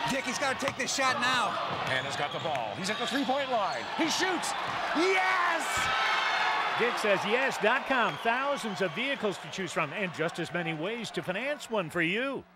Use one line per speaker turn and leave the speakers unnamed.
Dick, he's got to take this shot now.
Hannah's got the ball. He's at the three-point line. He shoots. Yes!
Dick says yes.com. Thousands of vehicles to choose from and just as many ways to finance one for you.